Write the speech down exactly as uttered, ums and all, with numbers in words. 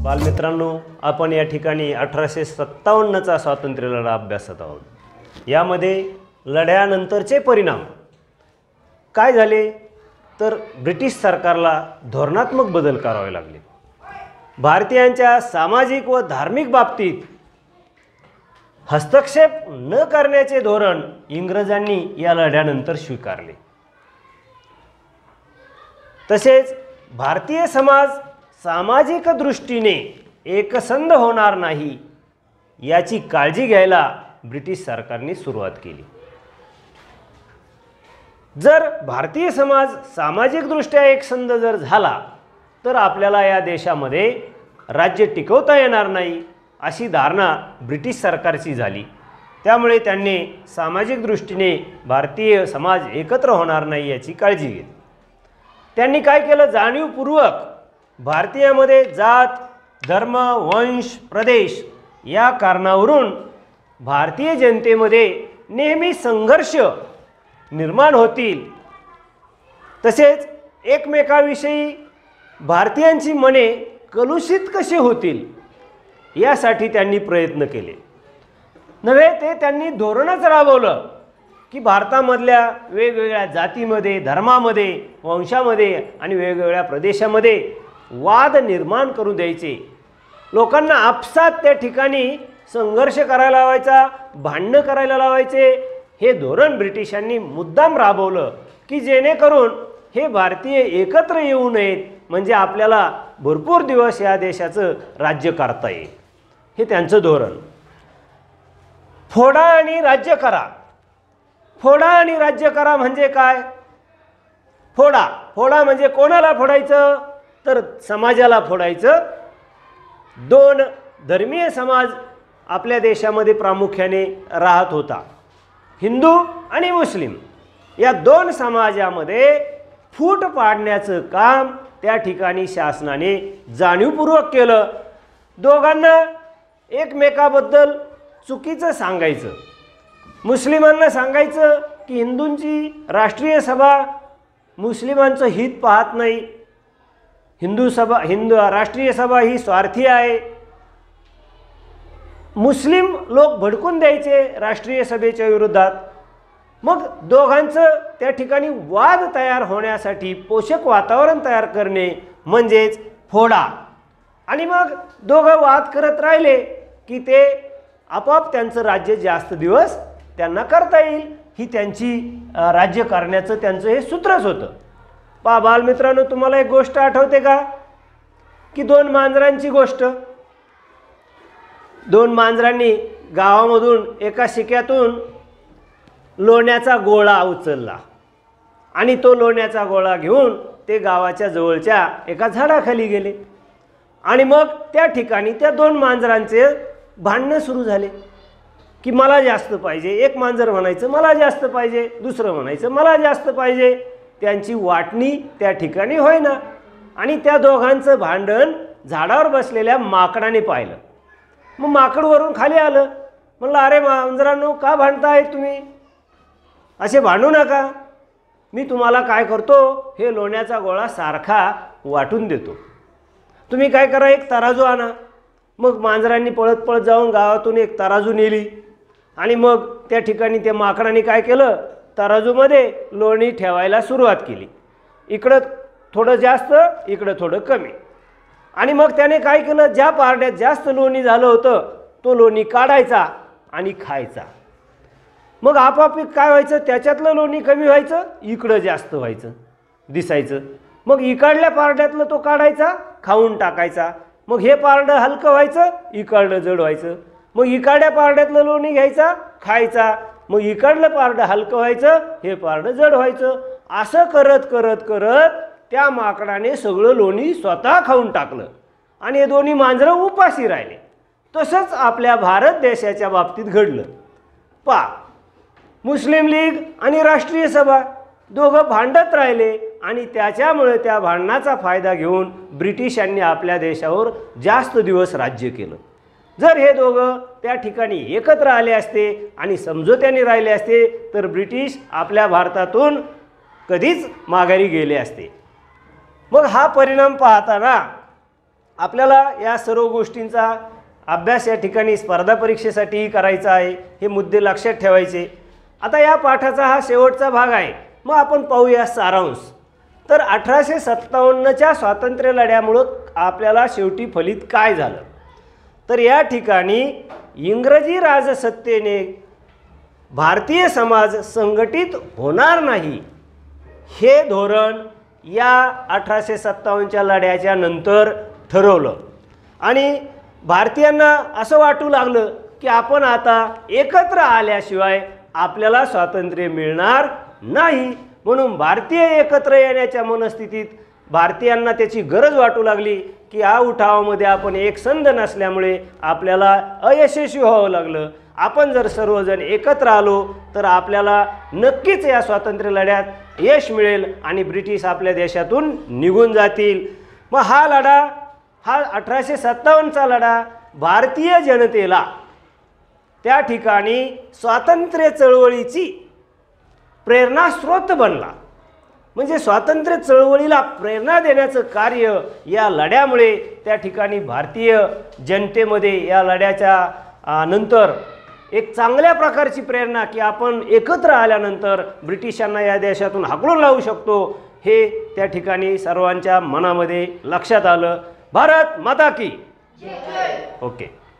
बालमित्रांनो, आपण या ठिकाणी अठराशे सत्तावन्नचा स्वातंत्र्य लढा अभ्यासत आहोत। यामध्ये लढ्यानंतरचे परिणाम काय झाले तर ब्रिटिश सरकारला धोरणात्मक बदल करावे लागले। भारतीयांच्या सामाजिक व धार्मिक बाबतीत हस्तक्षेप न करण्याचे धोरण इंग्रजांनी या लढ्यानंतर स्वीकारले। तसेच भारतीय समाज सामाजिक दृष्टीने एकसंध होणार नाही याची काळजी घ्यायला ब्रिटिश सरकारने सुरुवात केली। जर भारतीय समाज सामाजिकदृष्ट्या एकसंध जर झाला तर आपल्याला या देशामध्ये राज्य टिकवता येणार नाही अशी धारणा ब्रिटिश सरकारची झाली। त्यामुळे त्यांनी सामाजिक दृष्टीने भारतीय समाज एकत्र होणार नाही याची काळजी घेतली। त्यांनी काय केलं, जाणीवपूर्वक भारतीयामध्ये जात, धर्म, वंश, प्रदेश या कारणावरून भारतीय जनतेमध्ये नेहमी संघर्ष निर्माण होतील, तसेच एकमेकाविषयी भारतीयांची मने कलुषित कशी होतील यासाठी त्यांनी प्रयत्न केले। नव्हे ते त्यांनी धोरणच राबवलं की भारतामधल्या वेगवेगळ्या जातीमध्ये, धर्मामध्ये, वंशामध्ये आणि वेगवेगळ्या प्रदेशामध्ये वाद निर्माण करू द्यायचे। लोकांना आपसात त्या ठिकाणी संघर्ष करायला लावायचा, भांडणं करायला लावायचे। हे धोरण ब्रिटिशांनी मुद्दाम राबवलं की जेणेकरून हे भारतीय एकत्र येऊ नयेत, म्हणजे आपल्याला भरपूर दिवस या देशाचं राज्य करता येईल, हे त्यांचं धोरण। फोडा आणि राज्य करा। फोडा आणि राज्य करा म्हणजे काय? फोडा फोडा म्हणजे कोणाला फोडायचं तर समाजाला फोडायचं। दोन धर्मीय समाज आपल्या देशामध्ये प्रामुख्याने राहत होता, हिंदू आणि मुस्लिम। या दोन समाजामध्ये फूट पाडण्याचं काम त्या ठिकाणी शासनाने जाणीवपूर्वक केलं। दोघांना एकमेकाबद्दल चुकीचं सांगायचं। मुस्लिमांना सांगायचं की हिंदूंची राष्ट्रीय सभा मुस्लिमांचं हित पाहत नाही, हिंदू सभा हिंदू राष्ट्रीय सभा ही स्वार्थी आहे। मुस्लिम लोक भडकून द्यायचे राष्ट्रीय सभेच्या विरोधात। मग दोघांचं त्या ठिकाणी वाद तयार होण्यासाठी पोषक वातावरण तयार करणे म्हणजेच फोडा। आणि मग दोघं वाद करत राहिले की ते आपोआप त्यांचं राज्य जास्त दिवस त्यांना करता येईल, ही त्यांची राज्य करण्याचं त्यांचं हे सूत्रच होतं। पहा बालमित्रांनो, तुम्हाला एक गोष्ट आठवते का की दोन मांजरांची गोष्ट। दोन मांजरांनी गावामधून एका शिक्यातून लोण्याचा गोळा उचलला आणि तो लोण्याचा गोळा घेऊन ते गावाच्या जवळच्या एका झाडाखाली गेले। आणि मग त्या ठिकाणी त्या दोन मांजरांचे भांडणं सुरू झाले की मला जास्त पाहिजे। एक मांजर म्हणायचं मला जास्त पाहिजे, दुसरं म्हणायचं मला जास्त पाहिजे। त्यांची वाटणी त्या ठिकाणी होईना आणि त्या दोघांचं भांडण झाडावर बसलेल्या माकडाने पाहिलं। मग माकड वरून खाली आलं, म्हणलं अरे मांजरांनो का भांडताय तुम्ही, असे भांडू नका, मी तुम्हाला काय करतो हे लोण्याचा गोळा सारखा वाटून देतो, तुम्ही काय करा एक तराजू आणा। मग मांजरांनी पळत पळत जाऊन गावातून एक तराजू नेली आणि मग त्या ठिकाणी त्या माकडाने काय केलं, तराजूमध्ये लोणी ठेवायला सुरुवात केली। इकडं थोडं जास्त, इकडं थोडं कमी। आणि मग त्याने काय केलं, ज्या पारड्यात जास्त लोणी झालं होतं तो लोणी काढायचा आणि खायचा। मग आपाप काय व्हायचं, त्याच्यातलं लोणी कमी व्हायचं, इकडं जास्त व्हायचं दिसायचं। मग इकडल्या पारड्यातलं तो काढायचा, खाऊन टाकायचा। मग हे पारडं हलकं व्हायचं, इकडलं जड व्हायचं। मग इकडल्या पारड्यातलं लोणी घ्यायचा, खायचा। मग इकडलं पारडं हलकं व्हायचं, हे पारडं जड व्हायचं। असं करत करत करत त्या माकडाने सगळं लोणी स्वतः खाऊन टाकलं आणि हे दोन्ही मांजरं उपाशी राहिले। तसंच आपल्या भारत देशाच्या बाबतीत घडलं। पा मुस्लिम लीग आणि राष्ट्रीय सभा दोघं भांडत राहिले आणि त्याच्यामुळे त्या भांडणाचा फायदा घेऊन ब्रिटिशांनी आपल्या देशावर जास्त दिवस राज्य केलं। जर हे दोघं त्या ठिकाणी एकत्र आले असते आणि समझोत्याने राहिले असते तर ब्रिटिश आपल्या भारतातून कधीच माघारी गेले असते। मग हा परिणाम पाहताना आपल्याला या सर्व गोष्टींचा अभ्यास या ठिकाणी स्पर्धा परीक्षेसाठीही करायचा आहे, हे मुद्दे लक्षात ठेवायचे. आता या पाठाचा हा शेवटचा भाग आहे. मग आपण पाहूया सारांश. तर अठराशे सत्तावन्नच्या स्वातंत्र्य लढ्यामुळं आपल्याला शेवटी फलित काय झालं, तर या ठिकाणी इंग्रजी राजसत्तेने भारतीय समाज संघटित होणार नाही हे धोरण या अठराशे सत्तावन्नच्या लढ्याच्या नंतर ठरवलं आणि भारतीयांना असं वाटू लागलं की आपण आता एकत्र आल्याशिवाय आपल्याला स्वातंत्र्य मिळणार नाही. म्हणून भारतीय एकत्र येण्याच्या मनस्थितीत भारतीयांना त्याची गरज वाटू लागली की या उठावामध्ये आपण एकसंध नसल्यामुळे आपल्याला अयशस्वी व्हावं लागलं. आपण जर सर्वजण एकत्र आलो तर आपल्याला नक्कीच या स्वातंत्र्य लढ्यात यश मिळेल आणि ब्रिटिश आपल्या देशातून निघून जातील. मग हा लढा, हा अठराशे सत्तावन्नचा लढा भारतीय जनतेला त्या ठिकाणी स्वातंत्र्य चळवळीची प्रेरणास्रोत बनला. म्हणजे स्वातंत्र्य चळवळीला प्रेरणा देण्याचं कार्य या लढ्यामुळे त्या ठिकाणी भारतीय जनतेमध्ये या लढ्याच्या नंतर एक चांगल्या प्रकारची प्रेरणा की आपण एकत्र आल्यानंतर ब्रिटिशांना या देशातून हाकलून लावू शकतो हे त्या ठिकाणी सर्वांच्या मनामध्ये लक्षात आलं. भारत माता की जय. ओके.